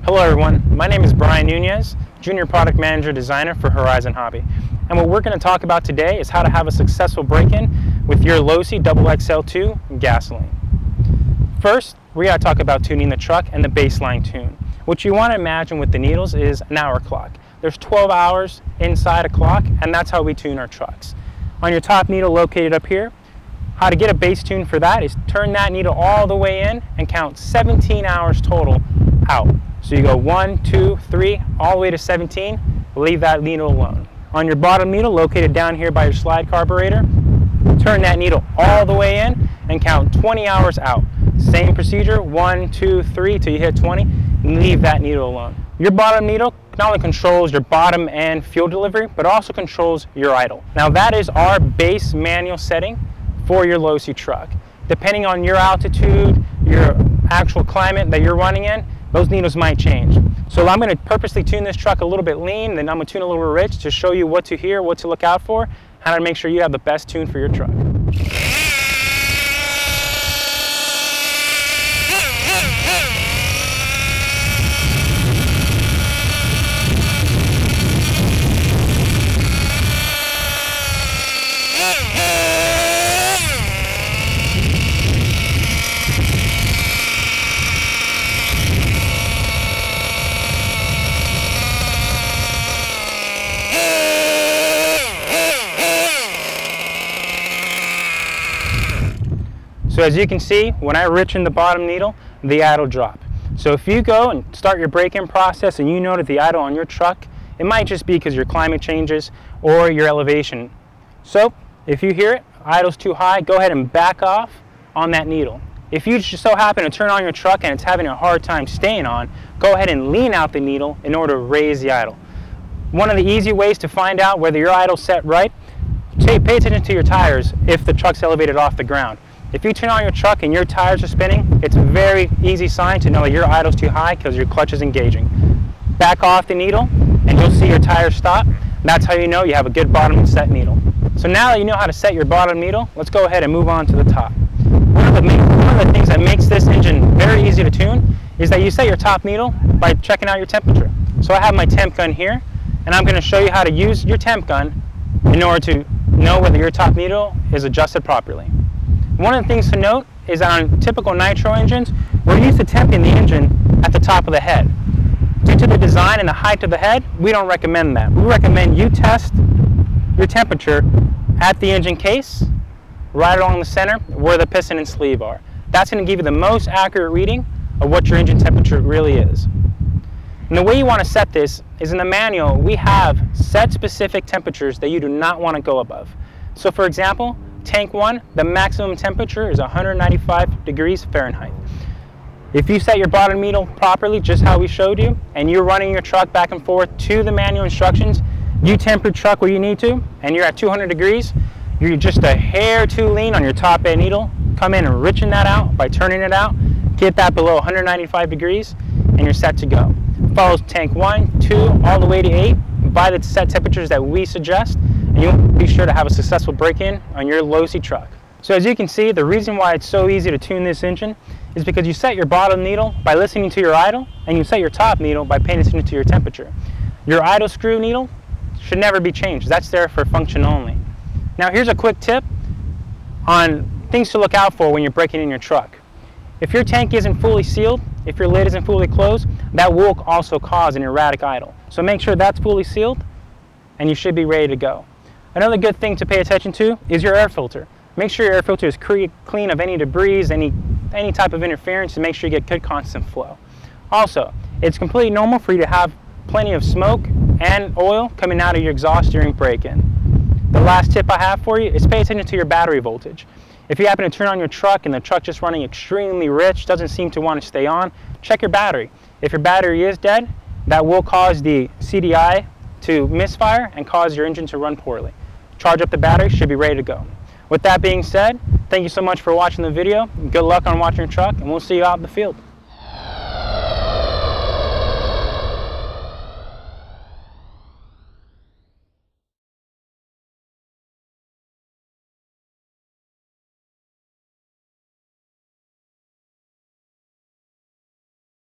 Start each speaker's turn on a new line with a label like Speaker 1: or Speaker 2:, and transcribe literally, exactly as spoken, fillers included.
Speaker 1: Hello everyone, my name is Brian Nunez, Junior Product Manager Designer for Horizon Hobby. And what we're going to talk about today is how to have a successful break-in with your Losi X X L two gasoline. First, we got to talk about tuning the truck and the baseline tune. What you want to imagine with the needles is an hour clock. There's twelve hours inside a clock, and that's how we tune our trucks. On your top needle located up here, how to get a base tune for that is turn that needle all the way in and count seventeen hours total out. So you go one, two, three, all the way to seventeen, leave that needle alone. On your bottom needle, located down here by your slide carburetor, turn that needle all the way in and count twenty hours out. Same procedure, one, two, three, till you hit twenty, and leave that needle alone. Your bottom needle not only controls your bottom and fuel delivery, but also controls your idle. Now that is our base manual setting for your Losi truck. Depending on your altitude, your actual climate that you're running in, those needles might change. So I'm going to purposely tune this truck a little bit lean, then I'm going to tune a little rich to show you what to hear, what to look out for, how to make sure you have the best tune for your truck. So as you can see, when I richen the bottom needle, the idle drop. So if you go and start your break-in process and you notice the idle on your truck, it might just be because your climate changes or your elevation. So if you hear it, idle's too high, go ahead and back off on that needle. If you just so happen to turn on your truck and it's having a hard time staying on, go ahead and lean out the needle in order to raise the idle. One of the easy ways to find out whether your idle's set right, pay attention to your tires if the truck's elevated off the ground. If you turn on your truck and your tires are spinning, it's a very easy sign to know that your idle's too high because your clutch is engaging. Back off the needle and you'll see your tires stop. That's how you know you have a good bottom set needle. So now that you know how to set your bottom needle, let's go ahead and move on to the top. One of the, main, one of the things that makes this engine very easy to tune is that you set your top needle by checking out your temperature. So I have my temp gun here, and I'm going to show you how to use your temp gun in order to know whether your top needle is adjusted properly. One of the things to note is that on typical nitro engines, we're used to temping the engine at the top of the head. Due to the design and the height of the head, we don't recommend that. We recommend you test your temperature at the engine case, right along the center where the piston and sleeve are. That's going to give you the most accurate reading of what your engine temperature really is. And the way you want to set this is in the manual, we have set specific temperatures that you do not want to go above. So for example, tank one, the maximum temperature is one hundred ninety-five degrees Fahrenheit. If you set your bottom needle properly, just how we showed you, and you're running your truck back and forth to the manual instructions, you temper your truck where you need to, and you're at two hundred degrees, you're just a hair too lean on your top end needle, come in and richen that out by turning it out, get that below one hundred ninety-five degrees, and you're set to go. Follows tank one, two, all the way to eight, by the set temperatures that we suggest, and you'll be sure to have a successful break-in on your Losi truck. So as you can see, the reason why it's so easy to tune this engine is because you set your bottom needle by listening to your idle, and you set your top needle by paying attention to your temperature. Your idle screw needle should never be changed. That's there for function only. Now here's a quick tip on things to look out for when you're breaking in your truck. If your tank isn't fully sealed, if your lid isn't fully closed, that will also cause an erratic idle. So make sure that's fully sealed and you should be ready to go. Another good thing to pay attention to is your air filter. Make sure your air filter is clean of any debris, any, any type of interference, to make sure you get good constant flow. Also, it's completely normal for you to have plenty of smoke and oil coming out of your exhaust during break-in. The last tip I have for you is pay attention to your battery voltage. If you happen to turn on your truck and the truck just running extremely rich, doesn't seem to want to stay on, check your battery. If your battery is dead, that will cause the C D I to misfire and cause your engine to run poorly. Charge up the battery, should be ready to go. With that being said, thank you so much for watching the video. Good luck on watching your truck, and we'll see you out in the field.